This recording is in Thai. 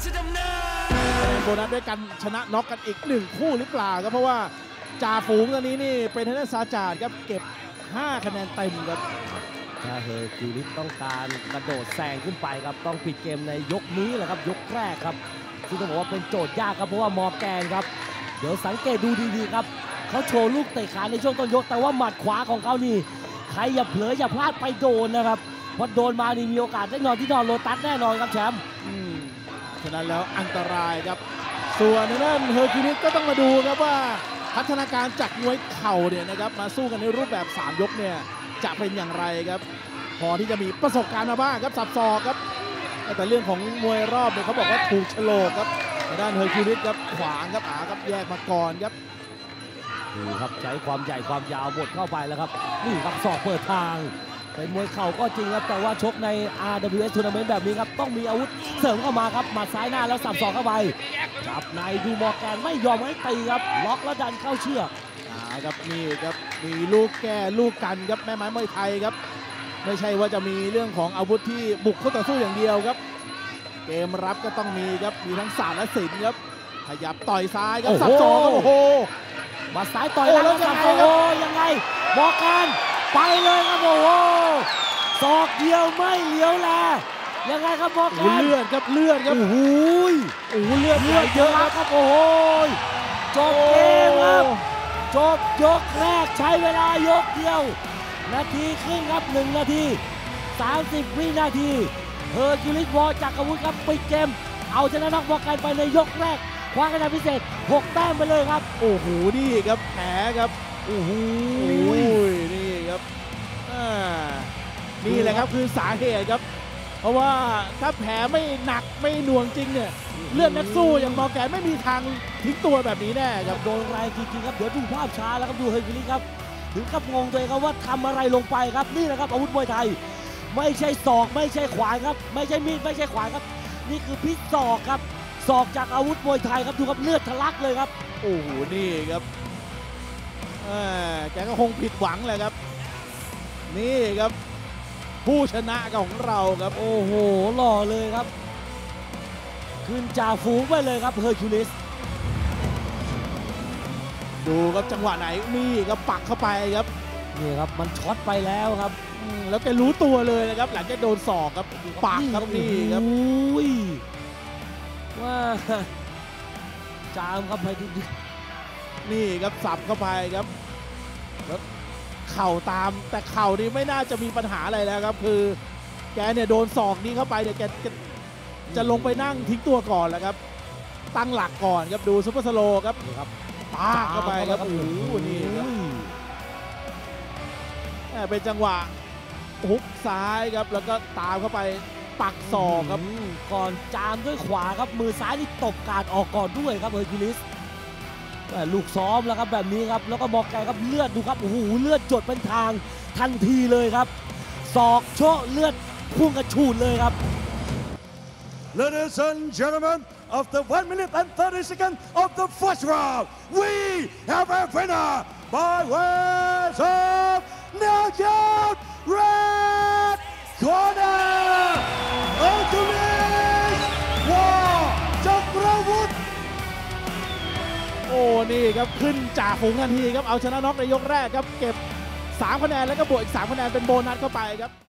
โบนัสด้วยกันชนะน็อกกันอีก1คู่หรือเปล่าครับเพราะว่าจ่าฝูงตอนนี้นี่เป็นทางด้านซาจาดครับเก็บ5 คะแนนเต็มครับถ้าเฮอร์คิวลิสต้องการกระโดดแซงขึ้นไปครับต้องปิดเกมในยกนี้แหละครับยกแรกครับที่ต้องบอกว่าเป็นโจทย์ยากครับเพราะว่ามอร์แกนครับเดี๋ยวสังเกตดูดีๆครับเขาโชว์ลูกเตะขาในช่วงต้นยกแต่ว่าหมัดขวาของเขานี่ใครอย่าเผลออย่าพลาดไปโดนนะครับพอโดนมานี่มีโอกาสได้นอนที่นอนโลตัสแน่นอนครับแชมป์ฉะนั้นแล้วอันตรายครับส่วนนั้นเฮอร์คิวลิสก็ต้องมาดูครับว่าพัฒนาการจากมวยเข่าเนี่ยนะครับมาสู้กันในรูปแบบ3 ยกเนี่ยจะเป็นอย่างไรครับพอที่จะมีประสบการณ์มาบ้างครับสับศอกครับแต่เรื่องของมวยรอบเนี่ยเขาบอกว่าถูกฉลกครับด้านเฮอร์คิวลิสครับขวางครับครับแยกมาก่อนครับนี่ครับใช้ความใหญ่ความยาวบดเข้าไปแล้วครับนี่ครับศอกเปิดทางเป็นมวยเข่าก็จริงครับแต่ว่าชกใน RWS Tournament แบบนี้ครับต้องมีอาวุธเสริมเข้ามาครับหมัดซ้ายหน้าแล้วสับศอกเข้าไปจับในดูมอร์แกนไม่ยอมให้ตีครับล็อกแล้วดันเข้าเชือกครับนี่ครับมีลูกแก้ลูกกันครับแม่ไม้มวยไทยครับไม่ใช่ว่าจะมีเรื่องของอาวุธที่บุกเข้าต่อสู้อย่างเดียวครับเกมรับก็ต้องมีครับมีทั้งศาสตร์และศิลป์ครับขยับต่อยซ้ายครับสับศอกโอ้โหมาซ้ายต่อยแล้วสับศอกโอ้ยังไงมอร์แกนไปเลยครับโอ้โหศอกเดียวไม่เหลียวแลยังไงครับมอร์แกนเลือดครับเลือดครับโอ้โหเลือดเยอะครับโอ้โหจบเกมครับจบยกแรกใช้เวลายกเดียวนาทีครึ่งครับ1 นาที 30 วินาทีเฮอร์คิวลิสวอจากอาวุธครับปิดเกมเอาชนะน็อกมอร์แกนไปในยกแรกคว้าคะแนนพิเศษ6 แต้มไปเลยครับโอ้โหนี่ครับแผลครับโอ้โหนี่ครับนี่แหละครับคือสาเหตุครับเพราะว่าถ้าแผลไม่หนักไม่หน่วงจริงเนี่ยเลือดนักสู้อย่างมอร์แกนไม่มีทางทิ้งตัวแบบนี้แน่ครับโดนแรงจริงๆครับเดี๋ยวดูภาพช้าแล้วครับดูเฮอร์คิวลิสครับถึงกับงงตัวเองครับว่าทำอะไรลงไปครับนี่แหละครับอาวุธมวยไทยไม่ใช่ศอกไม่ใช่ขวานครับไม่ใช่มีดไม่ใช่ขวานครับนี่คือพิษศอกครับศอกจากอาวุธมวยไทยครับดูครับเลือดทะลักเลยครับโอ้โหนี่ครับแกก็คงผิดหวังแหละครับนี่ครับผู้ชนะของเราครับโอ้โหหล่อเลยครับขึ้นจ่าฝูงไปเลยครับเฮอร์คิวลิสดูครับจังหวะไหนนี่ครับปักเข้าไปครับนี่ครับมันช็อตไปแล้วครับแล้วแกรู้ตัวเลยนะครับหลังจากโดนศอกครับปักครับนี่ครับว่าจามครับไปดูนี่ครับสับเข้าไปครับแล้วเข่าตามแต่เข่านี่ไม่น่าจะมีปัญหาอะไรแล้วครับคือแกเนี่ยโดนศอกนี้เข้าไปเนี่ยแกจะลงไปนั่งทิ้งตัวก่อนแล้วครับตั้งหลักก่อนครับดูซุปเปอร์สโลว์ครับปาเข้าไปครับโอ้โหนี่ครับเป็นจังหวะฮุกซ้ายครับแล้วก็ตามเข้าไปปักศอกครับก่อนจามด้วยขวาครับมือซ้ายนี่ตบการออกก่อนด้วยครับเฮอร์คิวลิสลูกซ้อมแล้วครับแบบนี้ครับแล้วก็มอร์แกนครับเลือดดูครับโอ้โหเลือดจดเป็นทางทันทีเลยครับศอกโชะเลือดพุ่งกระฉูดเลยครับ Ladies and gentlemen of the 1 minute and 30 seconds of the first round we have a winner by way of knockout red corner Hercules วอจักรวุฒิโอ้นี่ครับขึ้นจ่าฝูงทันทีครับเอาชนะน็อกในยกแรกครับเก็บ3 คะแนนแล้วก็บวกอีก3 คะแนนเป็นโบนัสเข้าไปครับ